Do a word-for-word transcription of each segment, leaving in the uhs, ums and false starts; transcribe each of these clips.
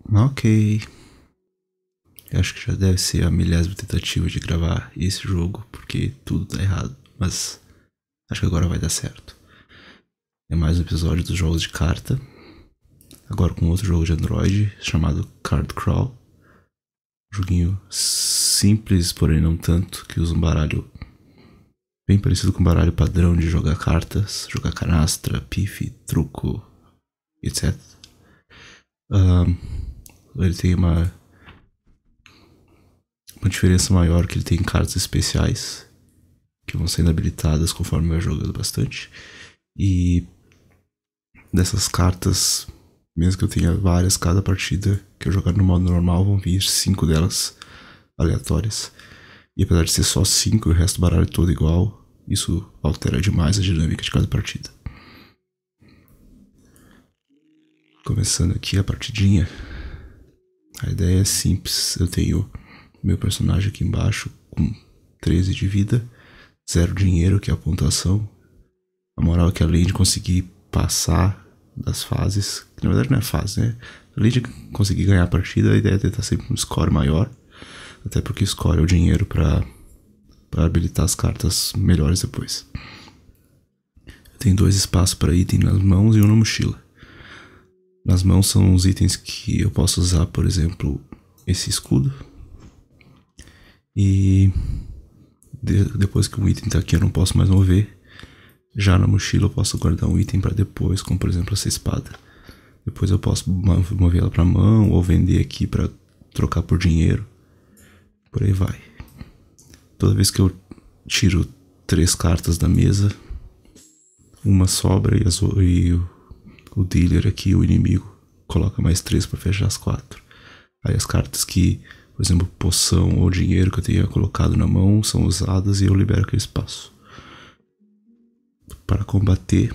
Ok. Eu acho que já deve ser a milésima tentativa de gravar esse jogo, porque tudo tá errado. Mas acho que agora vai dar certo. É mais um episódio dos jogos de carta. Agora com outro jogo de Android chamado Card Crawl. Joguinho simples, porém não tanto, que usa um baralho bem parecido com um baralho padrão de jogar cartas, jogar canastra, pife, truco, etcétera. Um, ele tem uma, uma diferença maior, que ele tem cartas especiais que vão sendo habilitadas conforme vai jogando bastante. E dessas cartas, mesmo que eu tenha várias cada partida que eu jogar no modo normal, vão vir cinco delas aleatórias. E apesar de ser só cinco e o resto do baralho todo igual, isso altera demais a dinâmica de cada partida. Começando aqui a partidinha. A ideia é simples. Eu tenho meu personagem aqui embaixo com treze de vida, zero dinheiro, que é a pontuação. A moral é que além de conseguir passar das fases, que na verdade não é fase, né? Além de conseguir ganhar a partida, a ideia é tentar sempre um score maior. Até porque score é o dinheiro para para habilitar as cartas melhores depois. Eu tenho dois espaços para item nas mãos e um na mochila. Nas mãos são os itens que eu posso usar, por exemplo, esse escudo. E de, depois que um item tá aqui eu não posso mais mover. Já na mochila eu posso guardar um item para depois, como por exemplo essa espada. Depois eu posso mover ela para mão ou vender aqui para trocar por dinheiro. Por aí vai. Toda vez que eu tiro três cartas da mesa, uma sobra e, as, e o, o dealer aqui, o inimigo, coloca mais três para fechar as quatro. Aí as cartas que, por exemplo, poção ou dinheiro que eu tenha colocado na mão são usadas e eu libero aquele espaço. Para combater,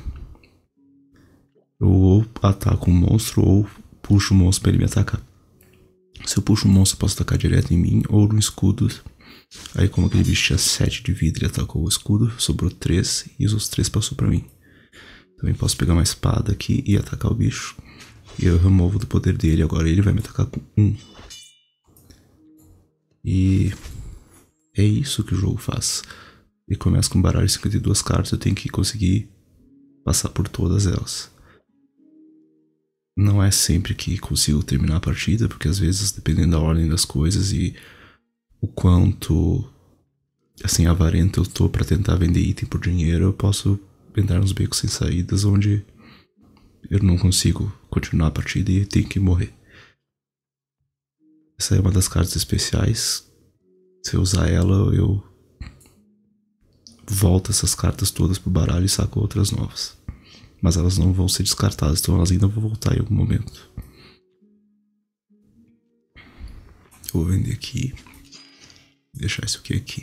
eu ou ataco um monstro ou puxo o monstro para ele me atacar. Se eu puxo um monstro, eu posso atacar direto em mim ou no escudo. Aí como aquele bicho tinha sete de vida, ele atacou o escudo, sobrou três e os três passou para mim. Também posso pegar uma espada aqui e atacar o bicho. E eu removo do poder dele, agora ele vai me atacar com um. E é isso que o jogo faz. Ele começa com um baralho de cinquenta e duas cartas, eu tenho que conseguir passar por todas elas. Não é sempre que consigo terminar a partida, porque às vezes, dependendo da ordem das coisas e o quanto assim avarento eu tô pra tentar vender item por dinheiro, eu posso entrar nos becos sem saídas onde eu não consigo continuar a partida e tenho que morrer. Essa é uma das cartas especiais. Se eu usar ela, eu volto essas cartas todas pro baralho e saco outras novas. Mas elas não vão ser descartadas, então elas ainda vão voltar em algum momento. Eu vou vender aqui. Deixar isso aqui aqui.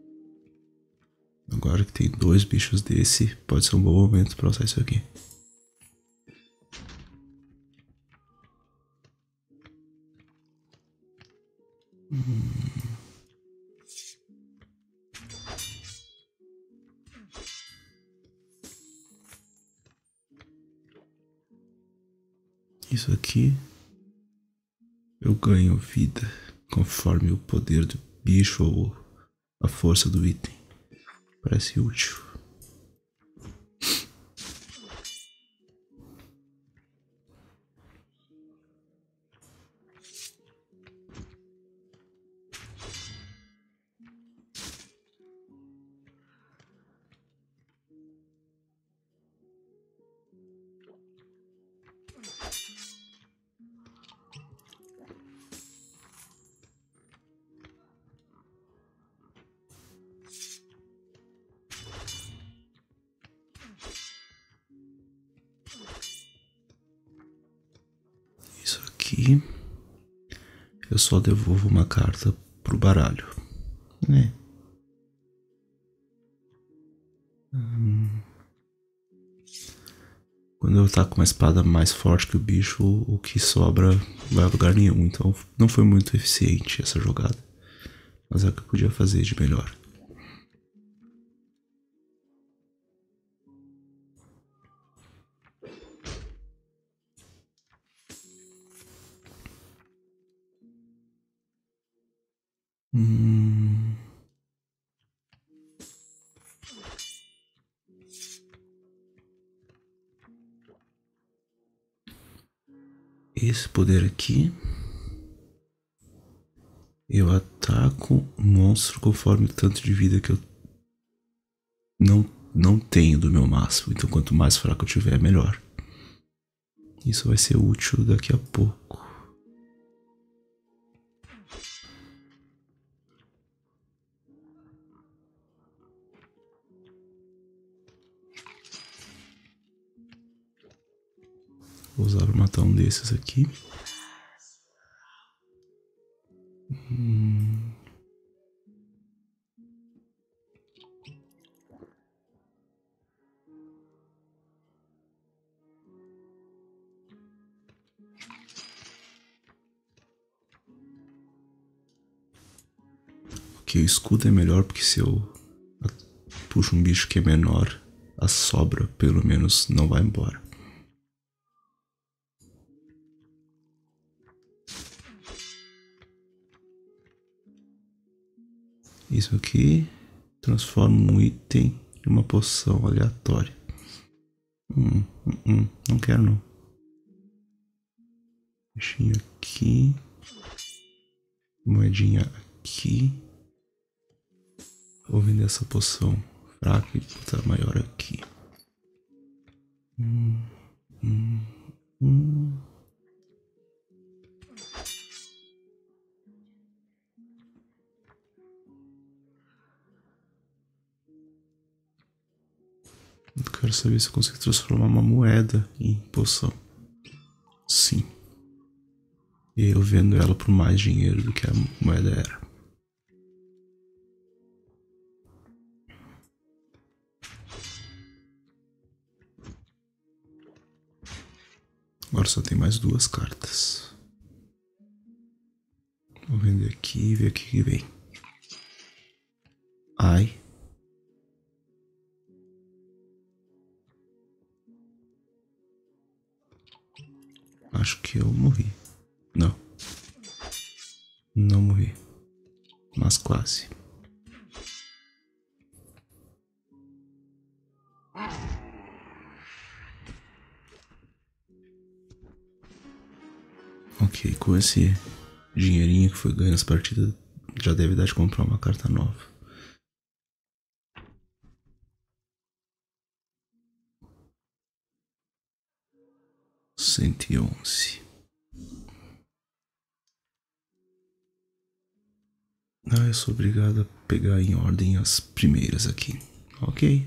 Agora que tem dois bichos desse, pode ser um bom momento pra usar isso aqui. Hum. Isso aqui eu ganho vida conforme o poder do bicho ou a força do item. Parece útil. Isso aqui eu só devolvo uma carta pro baralho, né? Hum. Quando eu tá com uma espada mais forte que o bicho, o que sobra vai a lugar nenhum. Então não foi muito eficiente essa jogada. Mas é o que eu podia fazer de melhor. Hum... Esse poder aqui, eu ataco o monstro conforme o tanto de vida que eu não, não tenho do meu máximo. Então quanto mais fraco eu tiver, melhor. Isso vai ser útil daqui a pouco. Vou usar para matar um desses aqui. Hum... Ok, o escudo é melhor porque se eu puxo um bicho que é menor, a sobra pelo menos não vai embora. Isso aqui transforma um item em uma poção aleatória. Hum, hum, hum, não quero não. Bichinho aqui. Moedinha aqui. Vou vender essa poção fraca e botar maior aqui. Hum, hum, hum. Eu quero saber se eu consigo transformar uma moeda em poção. Sim. E eu vendo ela por mais dinheiro do que a moeda era. Agora só tem mais duas cartas. Vou vender aqui e ver o que vem. Ai. Acho que eu morri. Não. Não morri. Mas quase. Ok, com esse dinheirinho que foi ganho nessa partida, já deve dar de comprar uma carta nova. cento e onze. Ah, eu sou obrigado a pegar em ordem as primeiras aqui. Ok.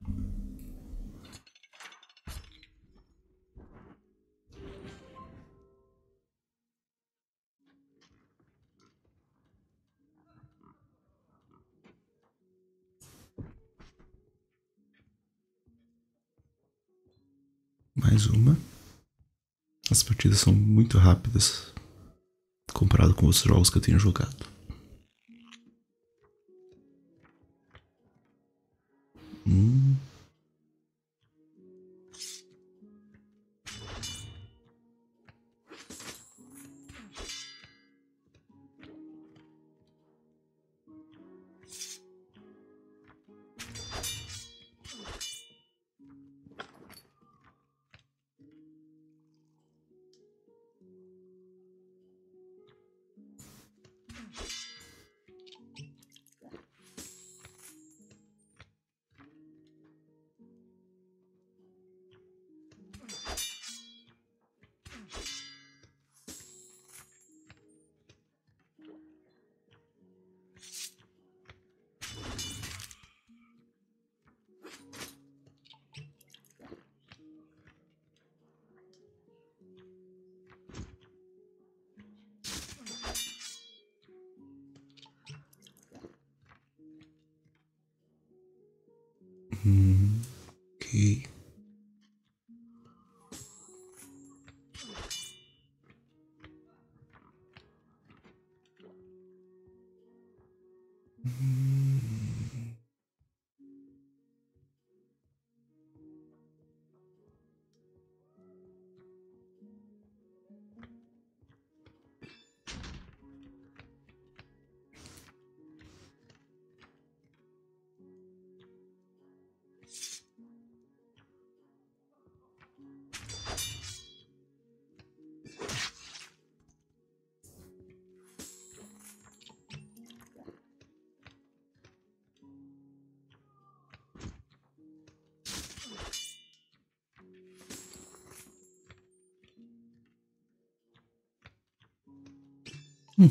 Mais uma. As partidas são muito rápidas comparado com os jogos que eu tenho jogado. Hum. Hum. Ok. Hum. Hum.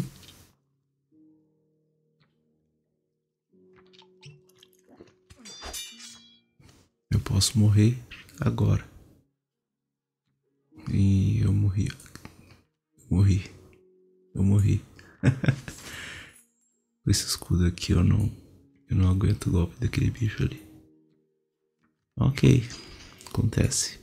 Eu posso morrer agora. E eu morri. Eu morri. Eu morri. Com esse escudo aqui eu não. Eu não aguento o golpe daquele bicho ali. Ok. Acontece.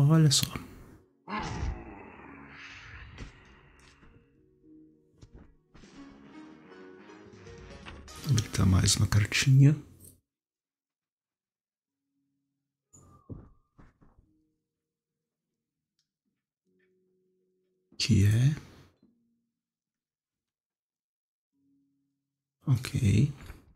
Olha só. Habilitar mais uma cartinha. Que é... Ok.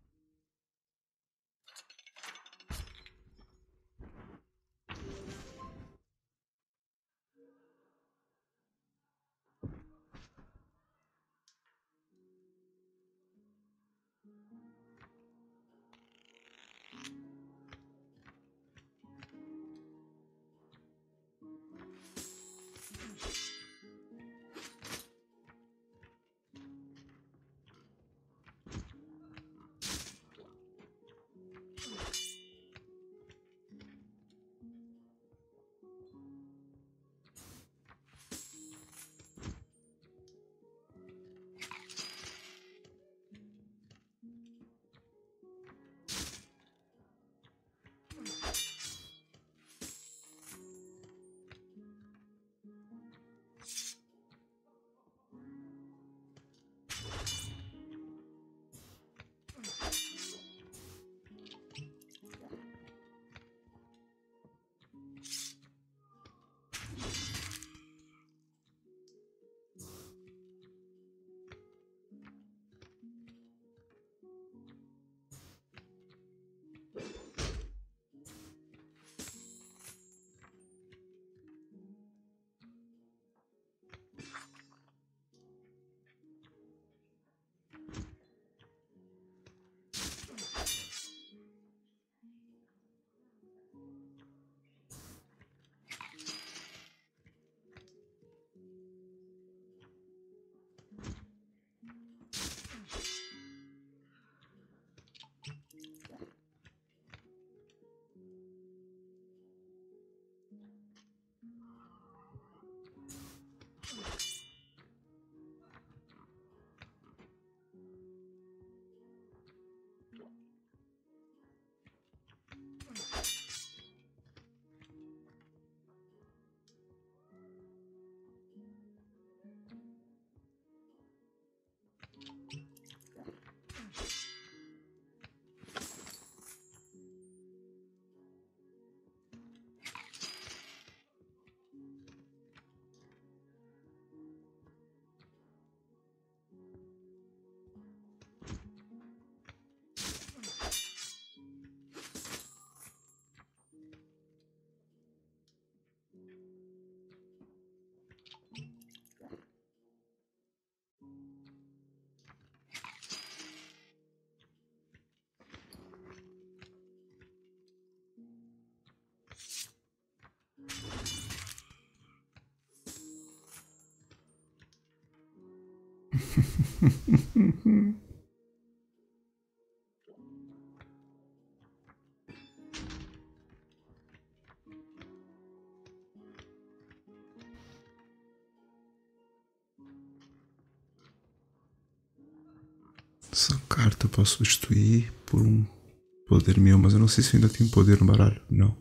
Essa carta eu posso substituir por um poder meu, mas eu não sei se eu ainda tenho poder no baralho. Não.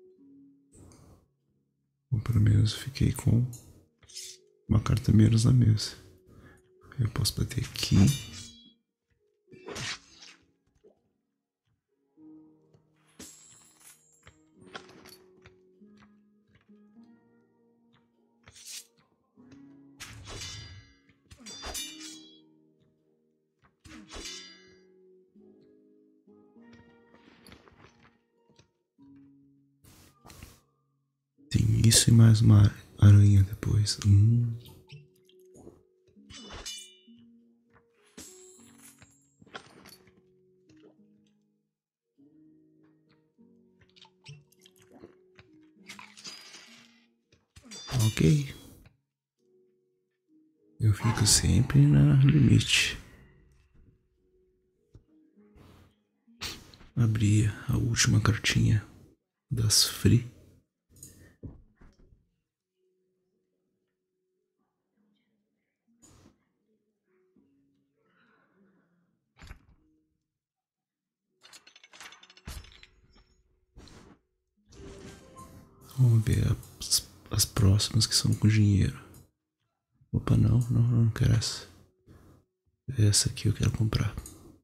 Bom, pelo menos eu fiquei com uma carta menos na mesa. Eu posso bater aqui. Tem isso e mais uma aranha depois. Hum. Ok. Eu fico sempre no limite. Abri a última cartinha das Free. Vamos ver as, as próximas que são com dinheiro. Opa, não, não, não quero essa. Essa aqui eu quero comprar.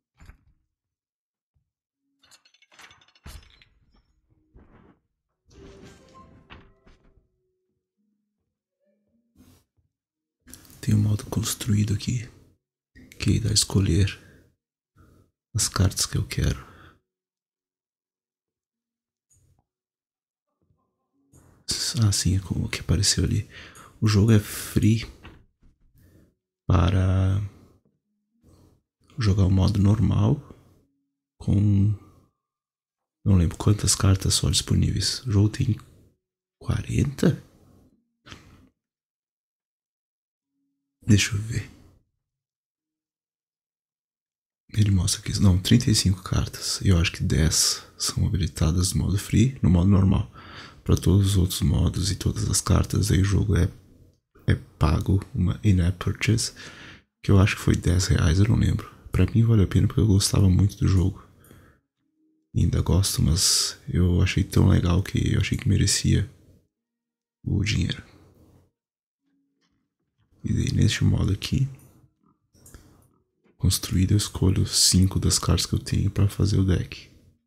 Tem um modo construído aqui que dá a escolher as cartas que eu quero. Ah, sim, é como que apareceu ali. O jogo é free para jogar o modo normal com... não lembro quantas cartas só disponíveis. O jogo tem quarenta? Deixa eu ver. Ele mostra aqui, não, trinta e cinco cartas. E eu acho que dez são habilitadas no modo free, no modo normal. Para todos os outros modos e todas as cartas, aí o jogo é, é pago, uma in-app purchase, que eu acho que foi dez reais, eu não lembro. Pra mim vale a pena porque eu gostava muito do jogo. E ainda gosto, mas eu achei tão legal que eu achei que merecia o dinheiro. E daí neste modo aqui, construído, eu escolho cinco das cartas que eu tenho para fazer o deck.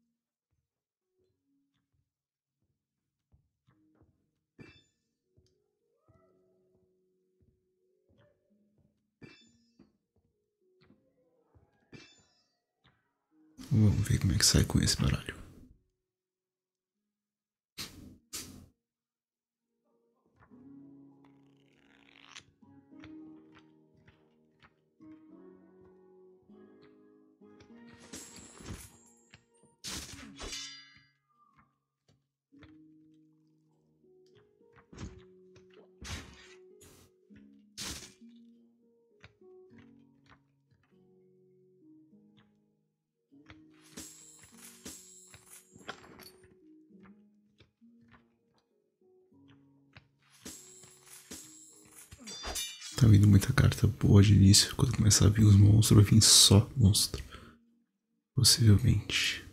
Vamos ver como é que sai com esse baralho. Tá vindo muita carta boa de início. Quando começar a vir os monstros, vai vir só monstro. Possivelmente.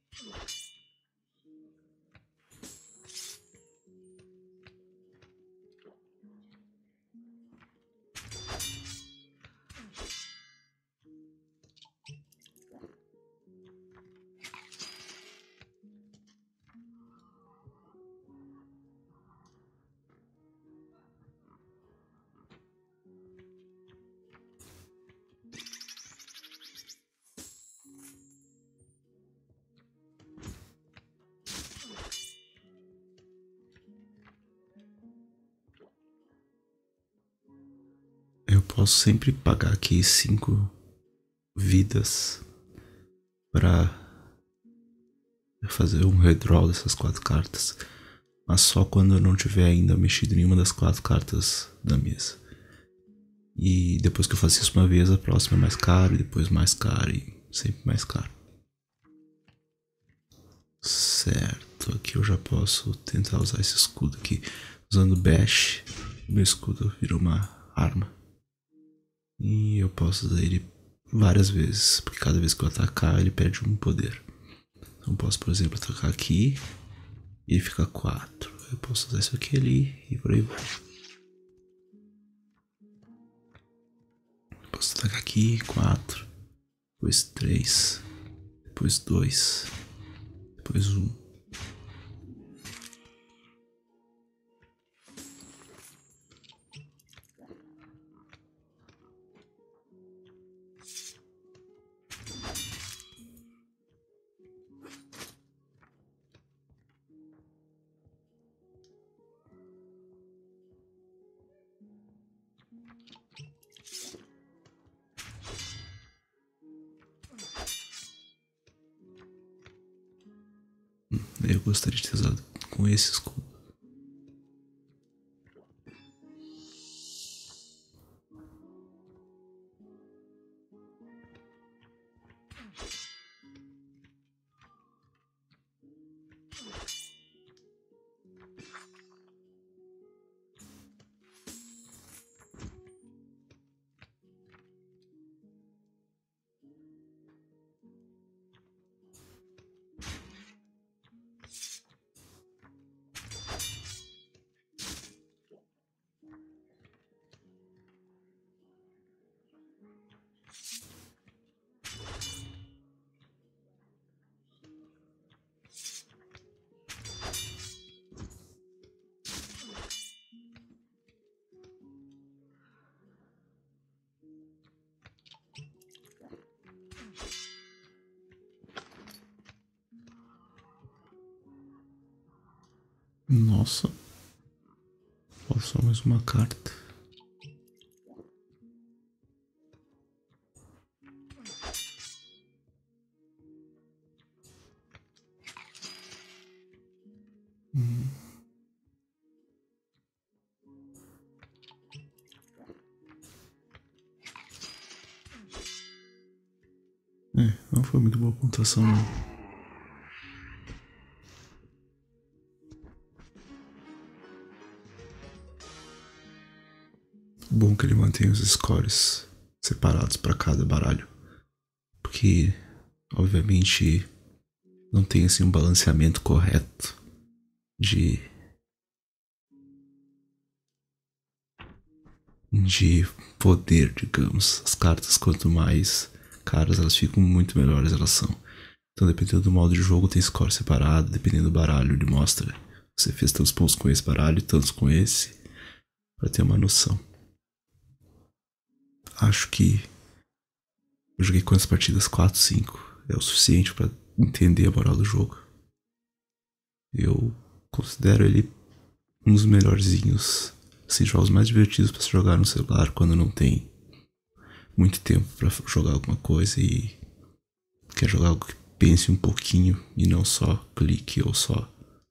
Eu posso sempre pagar aqui cinco vidas pra fazer um redraw dessas quatro cartas. Mas só quando eu não tiver ainda mexido em nenhuma das quatro cartas da mesa. E depois que eu faço isso uma vez, a próxima é mais caro, e depois mais caro, e sempre mais caro. Certo, aqui eu já posso tentar usar esse escudo aqui. Usando bash, meu escudo vira uma arma. E eu posso usar ele várias vezes, porque cada vez que eu atacar ele perde um poder. Então eu posso, por exemplo, atacar aqui e ele fica quatro. Eu posso usar isso aqui ali e por aí vai. Eu posso atacar aqui, quatro, depois três, depois dois, depois um. Eu gostaria de ter usado com esse escudo. Nossa. Falta só mais uma carta. Hum. É, não foi muito boa a pontuação, não. Bom que ele mantém os scores separados para cada baralho. Porque, obviamente, não tem assim um balanceamento correto de de poder, digamos. As cartas, quanto mais caras elas ficam, muito melhores elas são. Então, dependendo do modo de jogo, tem score separado. Dependendo do baralho, ele mostra: você fez tantos pontos com esse baralho, tantos com esse, para ter uma noção. Acho que eu joguei quantas partidas? quatro, cinco. É o suficiente para entender a moral do jogo. Eu considero ele um dos melhorzinhos, assim, jogos mais divertidos para se jogar no celular quando não tem muito tempo para jogar alguma coisa e quer jogar algo que pense um pouquinho e não só clique ou só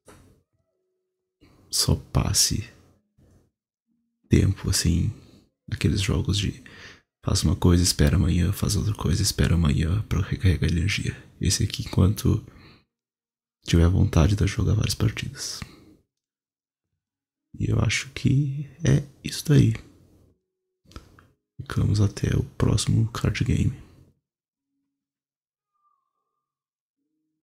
só passe tempo, assim, aqueles jogos de faz uma coisa, espera amanhã, faz outra coisa, espera amanhã para recarregar energia. Esse aqui, enquanto tiver vontade de jogar várias partidas. E eu acho que é isso daí. Ficamos até o próximo card game.